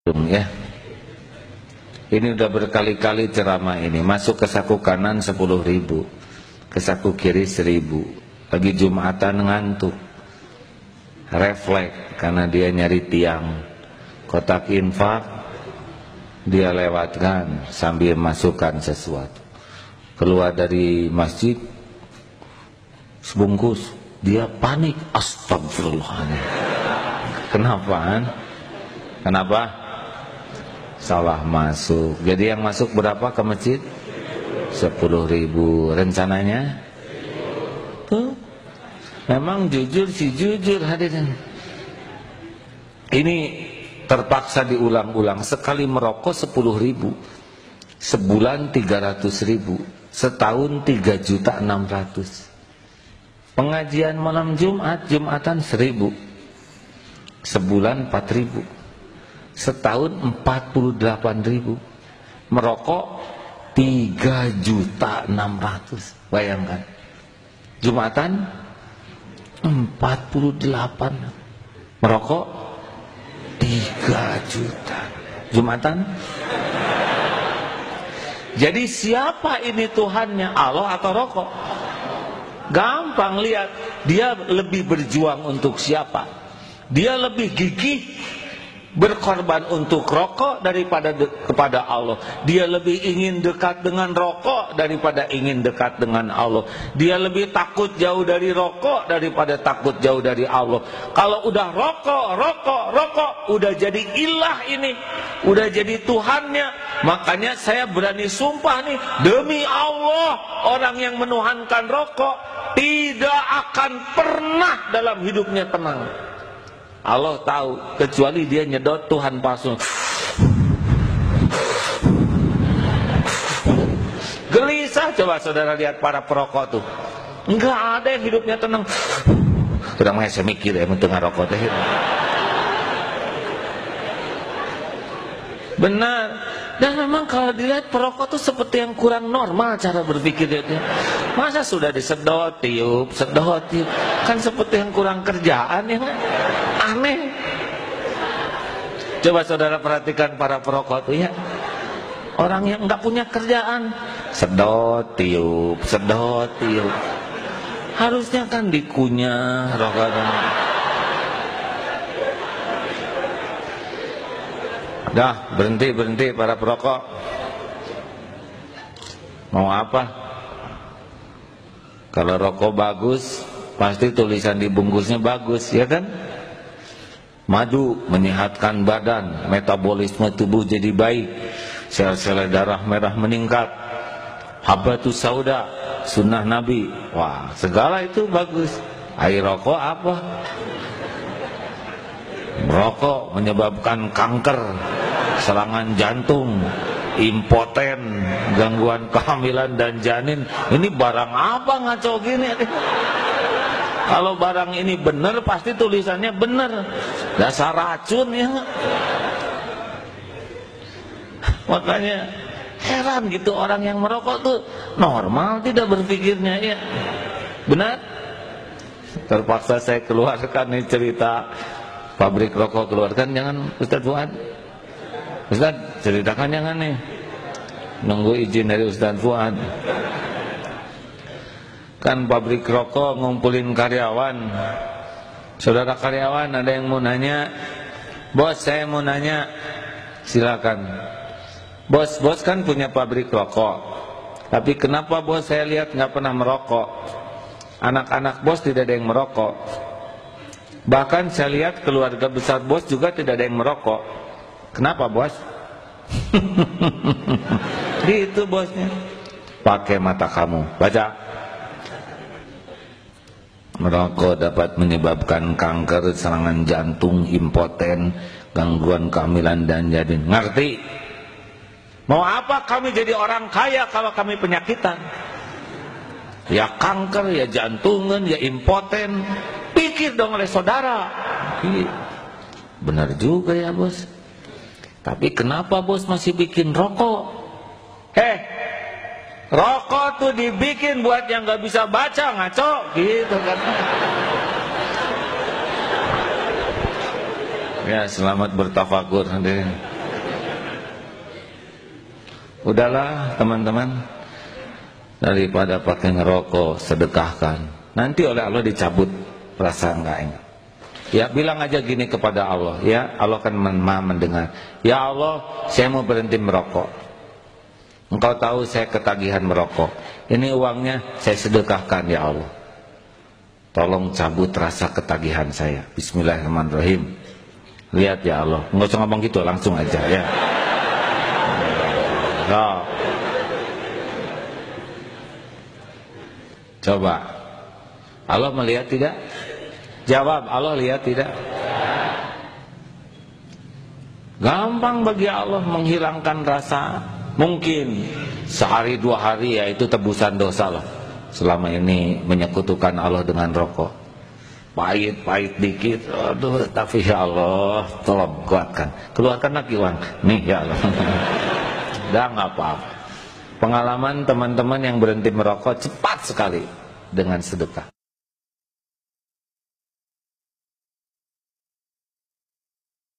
Ya, ini udah berkali-kali ceramah ini. Masuk ke saku kanan 10.000, ke saku kiri 1.000. Lagi Jumatan ngantuk, refleks karena dia nyari tiang. Kotak infak dia lewatkan sambil masukkan sesuatu. Keluar dari masjid sebungkus, dia panik. Astagfirullahaladzim. Kenapa? Salah masuk. Jadi yang masuk berapa ke masjid? 10.000. Rencananya tuh memang jujur sih jujur hadirin. Ini terpaksa diulang-ulang. Sekali merokok 10.000, sebulan 300.000, setahun 3.600.000. Pengajian malam Jumat, Jumatan 1.000, sebulan 4.000, setahun 48.000. Merokok 3.600.000. Bayangkan, Jumatan 48, merokok 3 juta. Jumatan. Jadi siapa ini Tuhannya, Allah atau rokok? Gampang lihat, dia lebih berjuang untuk siapa? Dia lebih gigih berkorban untuk rokok daripada kepada Allah. Dia lebih ingin dekat dengan rokok daripada ingin dekat dengan Allah. Dia lebih takut jauh dari rokok daripada takut jauh dari Allah. Kalau udah rokok, udah jadi ilah ini, udah jadi Tuhannya. Makanya saya berani sumpah nih, demi Allah, orang yang menuhankan rokok tidak akan pernah dalam hidupnya tenang. Allah tahu, kecuali dia nyedot Tuhan palsu. Gelisah. Coba saudara lihat para perokok tuh, enggak ada yang hidupnya tenang. Udah saya mikir ya tengah rokok teh. Benar. Dan memang kalau dilihat perokok tuh seperti yang kurang normal cara berpikirnya. Masa sudah disedot, tiup, sedot, tiup. Kan seperti yang kurang kerjaan ya. Aneh. Coba saudara perhatikan para perokok tuh ya. Orang yang nggak punya kerjaan, sedot, tiup, sedot, tiup. Harusnya kan dikunyah rokoknya. Dah, berhenti para perokok. Mau apa? Kalau rokok bagus, pasti tulisan di bungkusnya bagus, ya kan? Madu menyehatkan badan, metabolisme tubuh jadi baik, sel-sel darah merah meningkat, habatus sauda, sunnah Nabi. Wah, segala itu bagus. Air rokok apa? Merokok menyebabkan kanker, serangan jantung, impoten, gangguan kehamilan dan janin. Ini barang apa ngaco gini? Kalau barang ini benar, pasti tulisannya benar. Dasar racun ya. Makanya heran gitu, orang yang merokok tuh normal tidak berpikirnya ya. Benar? Terpaksa saya keluarkan nih cerita pabrik rokok, keluarkan. Jangan Ustaz Fuad, Ustaz ceritakan, jangan nih, nunggu izin dari Ustaz Fuad. Kan pabrik rokok ngumpulin karyawan. Saudara karyawan, ada yang mau nanya? Bos, saya mau nanya. Silakan. Bos kan punya pabrik rokok, tapi kenapa bos saya lihat nggak pernah merokok? Anak-anak bos tidak ada yang merokok. Bahkan saya lihat keluarga besar bos juga tidak ada yang merokok. Kenapa bos? Gitu bosnya. Pakai mata kamu, baca. Merokok dapat menyebabkan kanker, serangan jantung, impoten, gangguan kehamilan dan janin. Ngerti? Mau apa kami jadi orang kaya kalau kami penyakitan? Ya kanker, ya jantungan, ya impoten. Pikir dong oleh saudara. Benar juga ya bos. Tapi kenapa bos masih bikin rokok? Rokok tuh dibikin buat yang gak bisa baca, ngaco gitu kan. Ya, selamat bertafakur. Udahlah teman-teman, daripada pakai ngerokok, sedekahkan. Nanti oleh Allah dicabut rasa enggak enak. Ya bilang aja gini kepada Allah, ya Allah kan maha mendengar. Ya Allah, saya mau berhenti merokok. Engkau tahu saya ketagihan merokok. Ini uangnya saya sedekahkan ya Allah. Tolong cabut rasa ketagihan saya. Bismillahirrahmanirrahim. Lihat ya Allah, nggak usah ngomong gitu, langsung aja ya. Oh. Coba, Allah melihat tidak? Jawab, Allah lihat tidak? Gampang bagi Allah menghilangkan rasa. Mungkin sehari dua hari ya itu tebusan dosa lah. Selama ini menyekutukan Allah dengan rokok. Pahit dikit, aduh, tapi ya Allah tolong kuatkan. Keluarkan lagi uang, nih ya Allah. Udah nggak apa-apa. Pengalaman teman-teman yang berhenti merokok cepat sekali dengan sedekah.